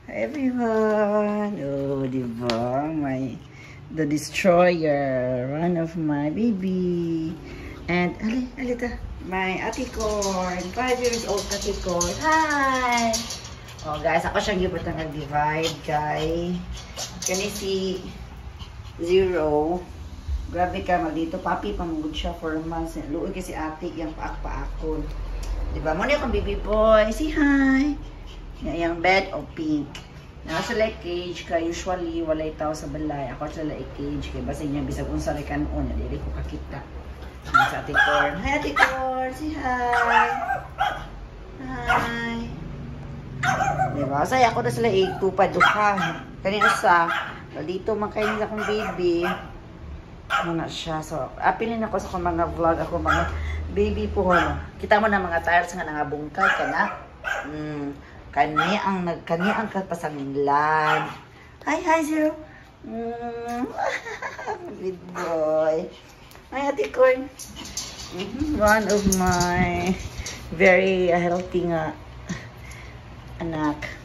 Hi everyone! Oh, diba? The Destroyer, one of my baby. And, alita, my ate corn, 5 years old ate corn. Hi! Oh guys, ako siyang gibot na nag-divide kay kani si Zero. Grabe ka, dito papi, pamugod siya 4 months. Luoy kasi ate, yung paak-paakon. Diba? Muna yung baby boy. Say hi! Yung bed o pink. Nasa like cage ka, usually walay tao sa balay. Ako sa like cage kay basta niya bisag unsa ray kanon, dili ko kakita. Sa ate corn. Hi ate corn, say hi. Hi. Diba? Saya ako na sila tupad duha. Kanina sa dito man kayo sa akong baby. Muna siya. So, apilin ako sa akong mga vlog ako mga baby po. Kita mo na mga tiles nga nangabungkay ka na. Kani ang kapasangilan. Hi, Zero. Good boy. Hi, ate corn. One of my very healthy nga anak.